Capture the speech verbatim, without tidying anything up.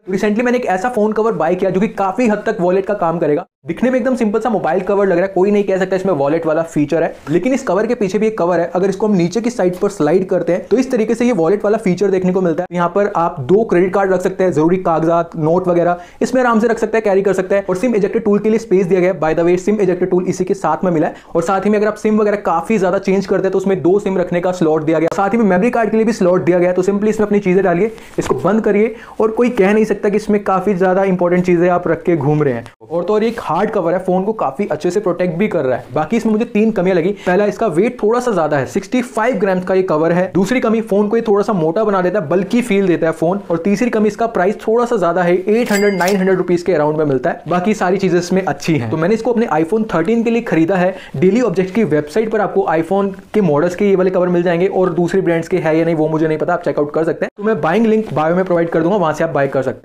Recently मैंने एक ऐसा फोन कवर बाय किया जो कि काफी हद तक वॉलेट का काम करेगा। दिखने में एकदम सिंपल सा मोबाइल कवर लग रहा है, कोई नहीं कह सकता इसमें वॉलेट वाला फीचर है, लेकिन इस कवर के पीछे भी एक कवर है। अगर इसको हम नीचे की साइड पर स्लाइड करते हैं तो इस तरीके से ये वॉलेट वाला फीचर देखने को मिलता है। यहाँ पर आप दो क्रेडिट कार्ड रख सकते हैं, जरूरी कागजात, नोट वगैरह इसमें आराम से रख सकते हैं, कैरी कर सकते हैं। और सिम इजेक्टर टूल के लिए स्पेस दिया गया है। By the way SIM ejector tool इसी के साथ में मिला है। और साथ ही में अगर आप सिम वगैरह काफी ज्यादा चेंज करते हैं तो उसमें दो सिम रखने का स्लॉट दिया गया। साथ ही में मेमोरी कार्ड के लिए भी स्लॉट दिया गया। तो सिंपली इसमें अपनी चीजें डालिए, इसको बंद करिए और कोई कह नहीं सकता कि इसमें काफी ज्यादा इंपॉर्टेंट चीजें आप रख के घूम रहे हैं। और तो और एक हार्ड कवर है, फोन को काफी अच्छे से प्रोटेक्ट भी कर रहा है। बाकी इसमें मुझे तीन कमियां लगी। पहला, इसका वेट थोड़ा सा ज्यादा है, पैंसठ ग्राम का ये कवर है। दूसरी कमी, फोन को ये थोड़ा सा मोटा बना देता है, बल्कि फील देता है फोन। और तीसरी कमी, इसका प्राइस थोड़ा सा ज्यादा है, आठ सौ नौ सौ रुपीस के अराउंड में मिलता है। बाकी सारी चीजें इसमें अच्छी हैं। तो मैंने इसको अपने आईफोन थर्टीन के लिए खरीदा है। डेली ऑब्जेक्ट की वेबसाइट पर आपको आईफोन के मॉडल्स के ये वाले कवर मिल जाएंगे, और दूसरी ब्रांड्स के है या नहीं वो मुझे नहीं पता, आप चेकआउट कर सकते हैं। तो मैं बाइंग लिंक बायो में प्रोवाइड कर दूंगा, वहां से आप बाय कर सकते हैं।